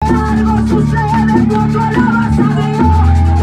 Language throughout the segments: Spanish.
algo sucede cuando alabas a Dios.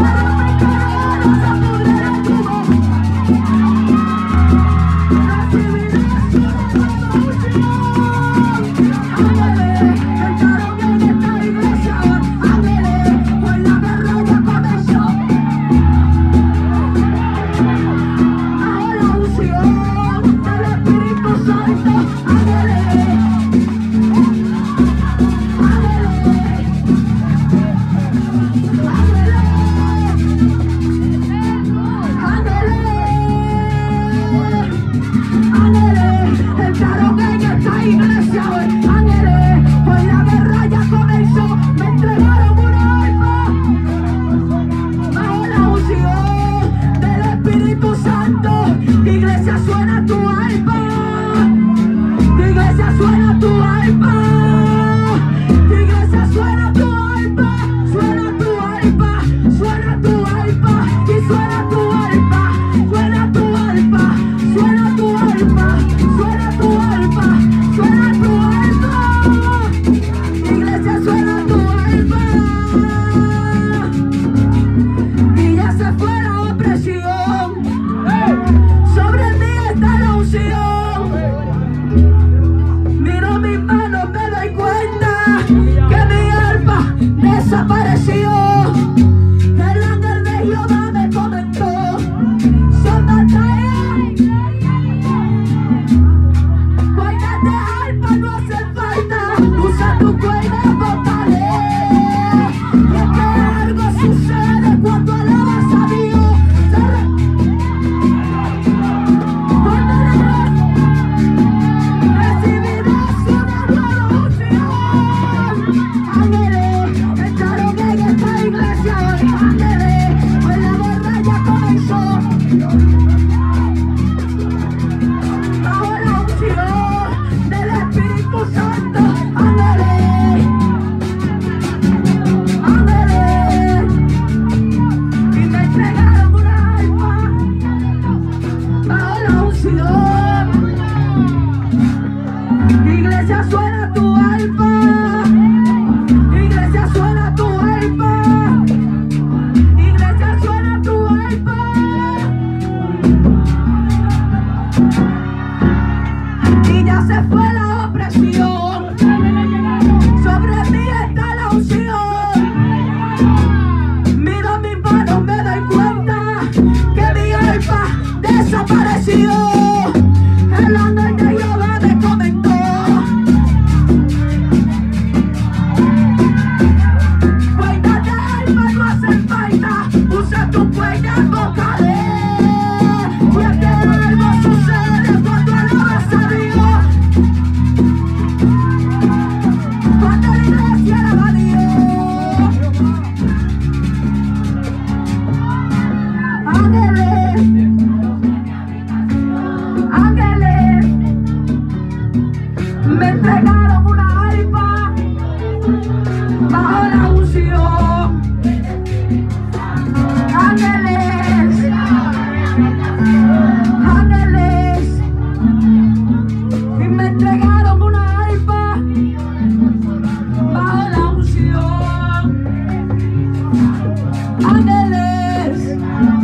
Iglesia, suena tu alma. Iglesia, suena tu alma. Iglesia, suena tu alma. Suena tu alma. Suena tu alma. Y suena tu alma. Suena tu alma. Suena tu alma. Suena tu alma. Suena tu alma. Iglesia, suena tu alma. Y ya se fue la opresión. Sobre mí está la unción. Miro mis manos, me doy cuenta que mi alma desapareció. El ángel de Jehová me comentó: Somataya, cuerdas de alma no hacen falta. Usa tu cuerda vocales. Y es que algo sucede cuando alabas a Dios. Iglesia, suena tu alma. Iglesia, suena tu alma. Iglesia, suena tu alma. Y ya se fue la opresión. Sobre mí está la unción. Miro mis manos, me doy cuenta que mi alma desapareció. El ángel de Jehová me comentó: cuerdas de alma no hacen falta. Usa tu cuerda vocales. Y es que algo sucede cuando alabas a Dios. Cuando la iglesia alaba a Dios. Ángeles me entregaron una arpa bajo la unción. Ángeles y me entregaron una arpa bajo la unción. Ángeles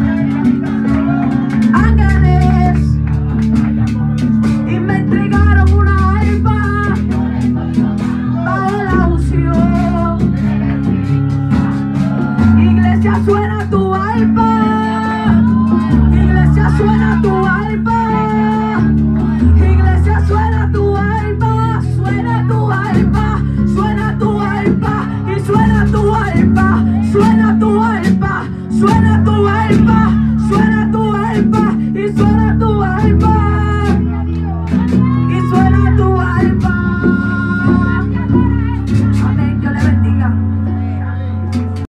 y me entregaron una arpa bajo la unción. Iglesia, suena tu